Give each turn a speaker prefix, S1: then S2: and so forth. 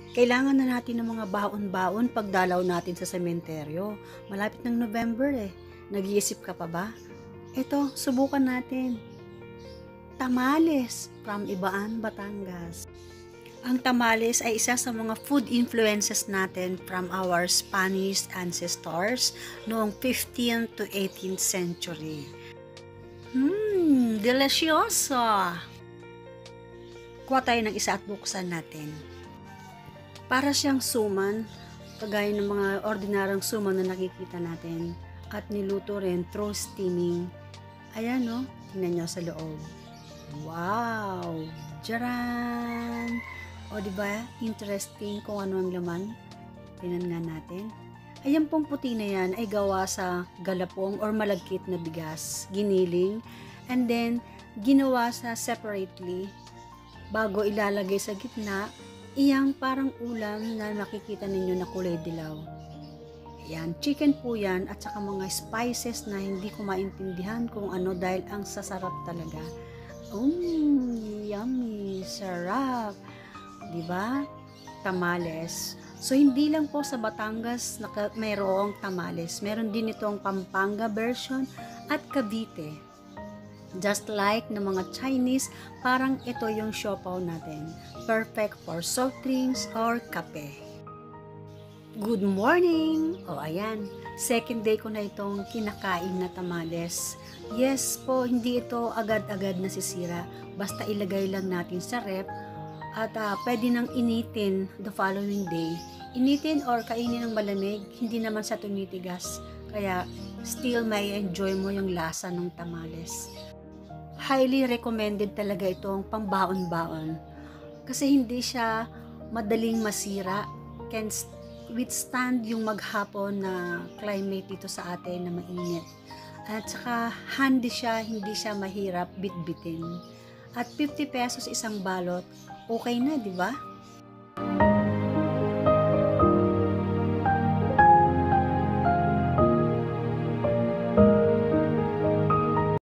S1: Kailangan na natin ng mga baon-baon pagdalaw natin sa sementeryo. Malapit ng November eh. Nag-iisip ka pa ba? Ito, subukan natin. Tamales from Ibaan, Batangas. Ang tamales ay isa sa mga food influences natin from our Spanish ancestors noong 15th to 18th century. Delicioso! Kuha tayo ng isa at buksan natin. Para siyang suman, kagaya ng mga ordinaryong suman na nakikita natin, at niluto rin through steaming. Ayan no, tingnan nyo sa loob. Wow! Jaran! O diba, interesting kung ano ang laman. Tingnan nga natin. Ayan pong puti na yan ay gawa sa galapong or malagkit na bigas, giniling, and then ginawa sa separately bago ilalagay sa gitna, iyang parang ulam na makikita ninyo na kulay dilaw. Yan, chicken po yan at saka mga spices na hindi ko maintindihan kung ano dahil ang sasarap talaga. Yummy, sarap. Diba? Tamales. So, hindi lang po sa Batangas mayroong tamales. Meron din itong Pampanga version at Cavite. Just like ng mga Chinese, parang ito yung siopaw natin. Perfect for soft drinks or kape. Good morning! O ayan, second day ko na itong kinakain na tamales. Yes po, hindi ito agad-agad nasisira. Basta ilagay lang natin sa rep at pwede nang initin the following day. Initin or kainin ng malamig, hindi naman sa tumitigas. Kaya still may enjoy mo yung lasa ng tamales. Highly recommended talaga itong pambaon-baon. Kasi hindi siya madaling masira. Can withstand yung maghapon na climate dito sa atin na mainit. At saka handy siya, hindi siya mahirap bitbitin. At 50 pesos isang balot, okay na, di ba?